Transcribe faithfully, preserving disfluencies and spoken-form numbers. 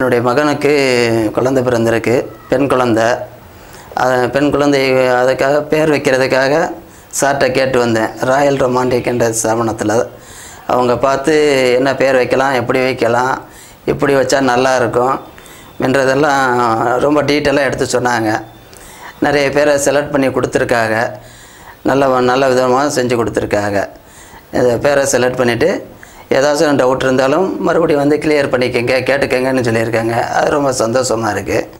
என்னுடைய மகனுக்கு குழந்தை பிறந்திருக்கு, பெண் குழந்தை. பெண் குழந்தை அதுக்காக பேர் வைக்கிறதுக்காக சார்கிட்ட கேட்டு வந்தேன். ராயல் ரொமான்டிக் என்ற ஸ்தாபனத்தில் அவங்க பார்த்து என்ன பேர் வைக்கலாம், எப்படி வைக்கலாம், இப்படி வச்சா நல்லா இருக்கும் என்றதெல்லாம் ரொம்ப டீட்டெயிலாக எடுத்து சொன்னாங்க. நிறைய பேரை செலக்ட் பண்ணி கொடுத்துருக்காங்க, நல்ல நல்ல விதமாக செஞ்சு கொடுத்துருக்காங்க. இதை பேரை செலக்ட் பண்ணிவிட்டு ஏதாச்சும் டவுட் இருந்தாலும் மறுபடியும் வந்து கிளியர் பண்ணிக்கங்க, கேட்டுக்கங்கன்னு சொல்லியிருக்காங்க. அது ரொம்ப சந்தோஷமாக இருக்குது.